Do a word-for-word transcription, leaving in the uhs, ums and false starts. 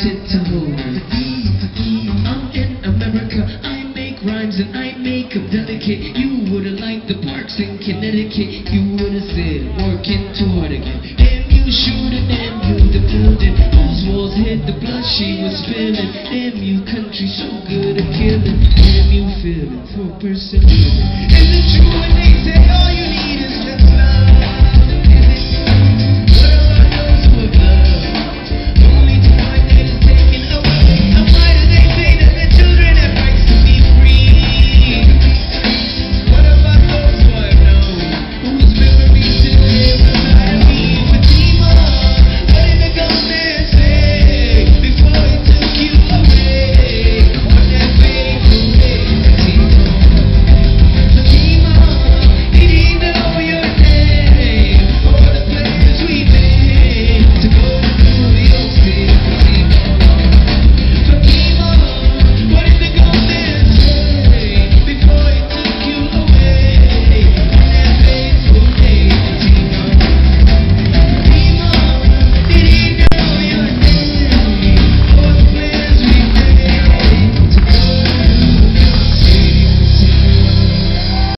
shit to hold it. I'm in America, I make rhymes and I make them delicate. You would've liked the parks in Connecticut. You would've said, working toward again. Damn you shooting, damn you the building. Those walls hid the blood she was spilling. Damn you country so good at killing. Damn you feeling for perseverance. Is it true when they say all you need